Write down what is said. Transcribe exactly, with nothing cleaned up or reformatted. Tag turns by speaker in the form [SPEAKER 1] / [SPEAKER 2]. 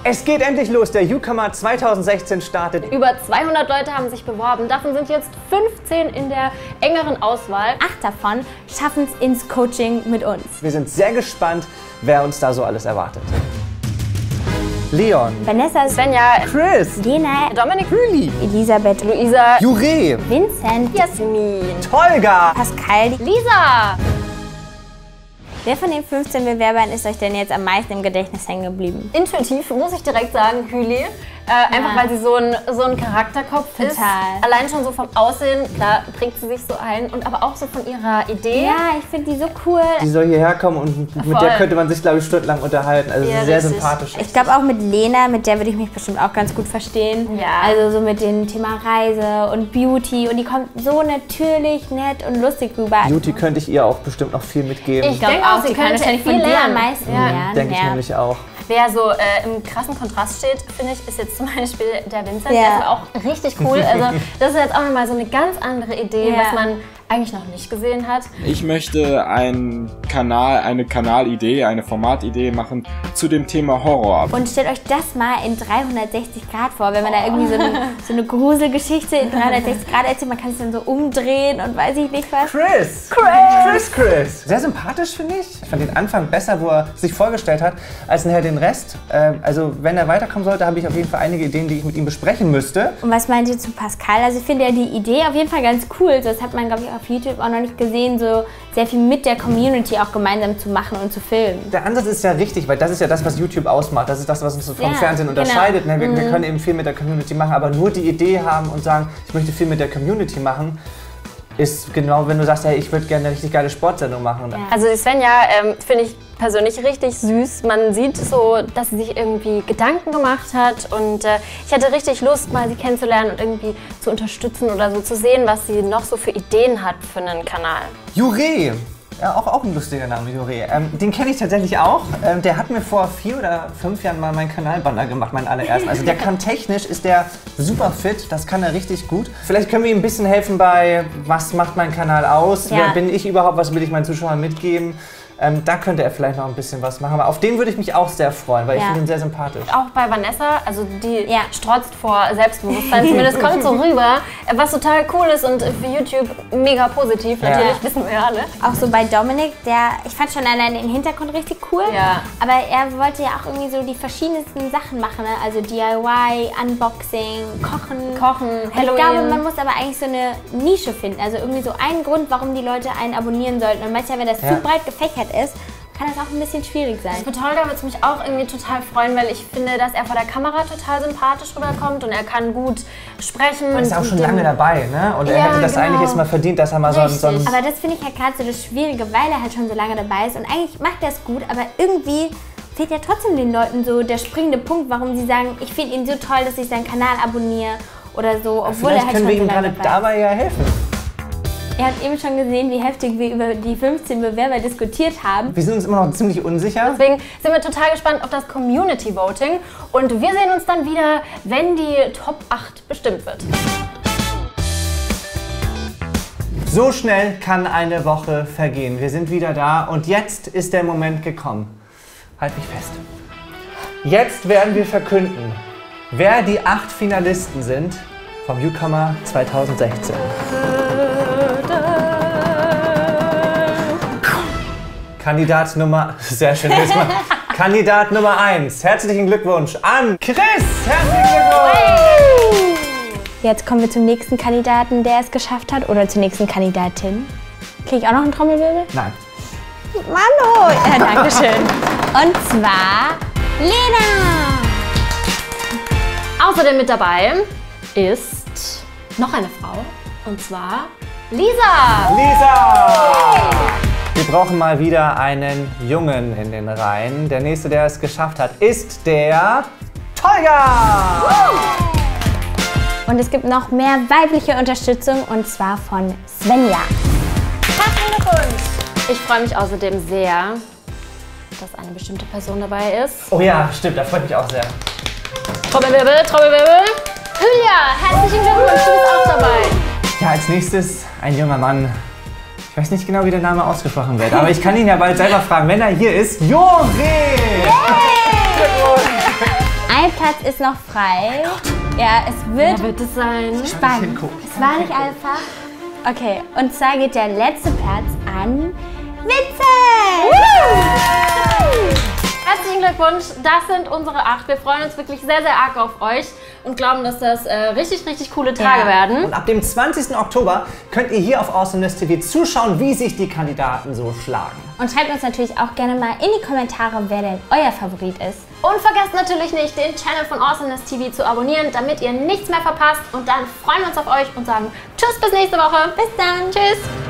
[SPEAKER 1] Es geht endlich los, der Newcomer zweitausendsechzehn startet.
[SPEAKER 2] Über zweihundert Leute haben sich beworben, davon sind jetzt fünfzehn in der engeren Auswahl.
[SPEAKER 3] Acht davon schaffen es ins Coaching mit uns.
[SPEAKER 1] Wir sind sehr gespannt, wer uns da so alles erwartet. Leon,
[SPEAKER 3] Vanessa,
[SPEAKER 2] Svenja,
[SPEAKER 1] Chris,
[SPEAKER 3] Lena,
[SPEAKER 2] Dominik,
[SPEAKER 1] Julie,
[SPEAKER 3] Elisabeth,
[SPEAKER 2] Luisa,
[SPEAKER 1] Jure,
[SPEAKER 3] Vincent,
[SPEAKER 2] Jasmin,
[SPEAKER 1] Tolga,
[SPEAKER 3] Pascal,
[SPEAKER 2] Lisa.
[SPEAKER 3] Wer von den fünfzehn Bewerbern ist euch denn jetzt am meisten im Gedächtnis hängen geblieben?
[SPEAKER 2] Intuitiv muss ich direkt sagen, Hüli. Äh, einfach weil sie so ein, so ein Charakterkopf
[SPEAKER 3] Total.
[SPEAKER 2] ist. Allein schon so vom Aussehen, klar, bringt sie sich so ein. Und aber auch so von ihrer Idee.
[SPEAKER 3] Ja, ich finde die so cool.
[SPEAKER 1] Die soll hierher kommen und mit
[SPEAKER 2] Voll.
[SPEAKER 1] der könnte man sich, glaube ich, stundenlang unterhalten. Also
[SPEAKER 2] Ja,
[SPEAKER 1] sehr
[SPEAKER 2] richtig.
[SPEAKER 1] sympathisch.
[SPEAKER 3] Ich glaube auch mit Lena, mit der würde ich mich bestimmt auch ganz gut verstehen.
[SPEAKER 2] Ja.
[SPEAKER 3] Also so mit dem Thema Reise und Beauty und die kommt so natürlich, nett und lustig rüber.
[SPEAKER 1] Beauty könnte ich ihr auch bestimmt noch viel mitgeben.
[SPEAKER 2] Ich denke auch, sie könnte
[SPEAKER 3] wahrscheinlich
[SPEAKER 2] viel
[SPEAKER 3] von dir am
[SPEAKER 2] lernen.
[SPEAKER 3] meisten
[SPEAKER 2] Ja.
[SPEAKER 3] lernen.
[SPEAKER 1] Denke ich
[SPEAKER 3] ja.
[SPEAKER 1] nämlich auch.
[SPEAKER 2] Wer so äh, im krassen Kontrast steht, finde ich, ist jetzt zum Beispiel der Vincent.
[SPEAKER 3] Ja.
[SPEAKER 2] Der ist auch richtig cool. Also das ist jetzt auch nochmal so eine ganz andere Idee,
[SPEAKER 3] Ja.
[SPEAKER 2] was man eigentlich noch nicht gesehen hat.
[SPEAKER 4] Ich möchte einen Kanal, eine Kanalidee, eine Formatidee machen zu dem Thema Horror.
[SPEAKER 3] Und stellt euch das mal in dreihundertsechzig Grad vor, wenn man da irgendwie so eine, so eine Gruselgeschichte in dreihundertsechzig Grad erzählt, man kann es dann so umdrehen und weiß ich nicht was.
[SPEAKER 1] Chris! Chris! Chris, Chris! Sehr sympathisch, finde ich. Ich fand den Anfang besser, wo er sich vorgestellt hat, als nachher den Rest. Ähm, also wenn er weiterkommen sollte, habe ich auf jeden Fall einige Ideen, die ich mit ihm besprechen müsste.
[SPEAKER 3] Und was meint ihr zu Pascal? Also ich finde ja die Idee auf jeden Fall ganz cool. So, das hat man, glaube ich, auf YouTube auch noch nicht gesehen, so sehr viel mit der Community auch gemeinsam zu machen und zu filmen.
[SPEAKER 1] Der Ansatz ist ja richtig, weil das ist ja das, was YouTube ausmacht. Das ist das, was uns vom
[SPEAKER 3] Ja,
[SPEAKER 1] Fernsehen
[SPEAKER 3] genau.
[SPEAKER 1] unterscheidet. Ne? Wir,
[SPEAKER 3] Mhm.
[SPEAKER 1] wir können eben viel mit der Community machen, aber nur die Idee haben und sagen, ich möchte viel mit der Community machen, ist genau, wenn du sagst, hey, ich würde gerne eine richtig geile Sportsendung machen.
[SPEAKER 3] Ja.
[SPEAKER 2] Also die Svenja ähm, finde ich persönlich richtig süß. Man sieht so, dass sie sich irgendwie Gedanken gemacht hat und äh, ich hatte richtig Lust, mal sie kennenzulernen und irgendwie zu unterstützen oder so zu sehen, was sie noch so für Ideen hat für einen Kanal.
[SPEAKER 1] Jure! Ja, auch, auch ein lustiger Name, Jure. Ähm, den kenne ich tatsächlich auch. Ähm, der hat mir vor vier oder fünf Jahren mal meinen Kanalbanner gemacht, meinen allerersten. Also der kann technisch, ist der super fit, das kann er richtig gut. Vielleicht können wir ihm ein bisschen helfen bei, was macht mein Kanal aus?
[SPEAKER 3] Ja.
[SPEAKER 1] Wer bin ich überhaupt? Was will ich meinen Zuschauern mitgeben? Ähm, da könnte er vielleicht noch ein bisschen was machen. Aber auf den würde ich mich auch sehr freuen, weil ich
[SPEAKER 3] Ja.
[SPEAKER 1] finde ihn sehr sympathisch.
[SPEAKER 2] Auch bei Vanessa, also die
[SPEAKER 3] Ja.
[SPEAKER 2] strotzt vor Selbstbewusstsein, zumindest kommt so rüber, was total cool ist und für YouTube mega positiv, natürlich,
[SPEAKER 1] Ja.
[SPEAKER 2] wissen wir ja alle.
[SPEAKER 3] Auch so bei Dominik, der, ich fand schon allein den Hintergrund richtig cool.
[SPEAKER 2] Ja.
[SPEAKER 3] Aber er wollte ja auch irgendwie so die verschiedensten Sachen machen, ne? Also D I Y, Unboxing, Kochen.
[SPEAKER 2] Kochen,
[SPEAKER 3] Und ich
[SPEAKER 2] Halloween.
[SPEAKER 3] glaube, man muss aber eigentlich so eine Nische finden. Also irgendwie so einen Grund, warum die Leute einen abonnieren sollten. Und manchmal, wenn das
[SPEAKER 1] Ja.
[SPEAKER 3] zu breit gefächert ist, kann das auch ein bisschen schwierig sein.
[SPEAKER 2] Für Tolga würde es mich auch irgendwie total freuen, weil ich finde, dass er vor der Kamera total sympathisch rüberkommt und er kann gut sprechen.
[SPEAKER 1] Er ist
[SPEAKER 2] und
[SPEAKER 1] auch schon
[SPEAKER 2] dem-
[SPEAKER 1] lange dabei, ne? Und er
[SPEAKER 2] Ja,
[SPEAKER 1] hätte das
[SPEAKER 2] genau.
[SPEAKER 1] eigentlich jetzt mal verdient, dass er mal so ein, so ein
[SPEAKER 2] Richtig.
[SPEAKER 3] Aber das finde ich halt gerade so das Schwierige, weil er halt schon so lange dabei ist. Und eigentlich macht er es gut, aber irgendwie fehlt ja trotzdem den Leuten so der springende Punkt, warum sie sagen, ich finde ihn so toll, dass ich seinen Kanal abonniere oder so, obwohl
[SPEAKER 1] Vielleicht
[SPEAKER 3] er halt
[SPEAKER 1] können
[SPEAKER 3] schon
[SPEAKER 1] wir
[SPEAKER 3] so
[SPEAKER 1] ihm
[SPEAKER 3] lange
[SPEAKER 1] gerade
[SPEAKER 3] dabei ist.
[SPEAKER 1] dabei ja helfen.
[SPEAKER 3] Ihr habt eben schon gesehen, wie heftig wir über die fünfzehn Bewerber diskutiert haben.
[SPEAKER 1] Wir sind uns immer noch ziemlich unsicher.
[SPEAKER 2] Deswegen sind wir total gespannt auf das Community Voting und wir sehen uns dann wieder, wenn die Top acht bestimmt wird.
[SPEAKER 1] So schnell kann eine Woche vergehen. Wir sind wieder da und jetzt ist der Moment gekommen. Halt mich fest. Jetzt werden wir verkünden, wer die acht Finalisten sind vom Newcomer zweitausendsechzehn. Kandidat Nummer, sehr schön, mal. Kandidat Nummer eins. Herzlichen Glückwunsch an Chris. Herzlichen Glückwunsch.
[SPEAKER 3] Jetzt kommen wir zum nächsten Kandidaten, der es geschafft hat, oder zur nächsten Kandidatin. Kriege ich auch noch einen Trommelwirbel?
[SPEAKER 1] Nein.
[SPEAKER 3] Manu! Ja, danke schön. Und zwar Lena!
[SPEAKER 2] Außerdem mit dabei ist noch eine Frau und zwar Lisa.
[SPEAKER 1] Lisa! Wir brauchen mal wieder einen Jungen in den Reihen. Der nächste, der es geschafft hat, ist der Tolga!
[SPEAKER 3] Und es gibt noch mehr weibliche Unterstützung und zwar von Svenja.
[SPEAKER 2] Herzlichen Glückwunsch. Ich freue mich außerdem sehr, dass eine bestimmte Person dabei ist.
[SPEAKER 1] Oh ja, stimmt, das freut mich auch sehr.
[SPEAKER 2] Trommelwirbel, Trommelwirbel. Hülya, herzlichen Glückwunsch, du bist auch dabei.
[SPEAKER 1] Ja, als nächstes ein junger Mann. Ich weiß nicht genau, wie der Name ausgesprochen wird, aber ich kann ihn ja bald selber fragen, wenn er hier ist. Jure!
[SPEAKER 3] Ein Platz ist noch frei. Oh ja, es wird,
[SPEAKER 2] Wer wird es sein?
[SPEAKER 3] spannend. Es war nicht einfach. Okay, und zwar geht der letzte Platz an Witze!
[SPEAKER 2] Herzlichen Glückwunsch, das sind unsere acht. Wir freuen uns wirklich sehr, sehr arg auf euch und glauben, dass das äh, richtig, richtig coole Tage
[SPEAKER 3] Ja.
[SPEAKER 2] werden.
[SPEAKER 1] Und ab dem zwanzigsten Oktober könnt ihr hier auf Awesomeness T V zuschauen, wie sich die Kandidaten so schlagen.
[SPEAKER 3] Und schreibt uns natürlich auch gerne mal in die Kommentare, wer denn euer Favorit ist.
[SPEAKER 2] Und vergesst natürlich nicht, den Channel von Awesomeness T V zu abonnieren, damit ihr nichts mehr verpasst. Und dann freuen wir uns auf euch und sagen Tschüss, bis nächste Woche.
[SPEAKER 3] Bis dann!
[SPEAKER 2] Tschüss!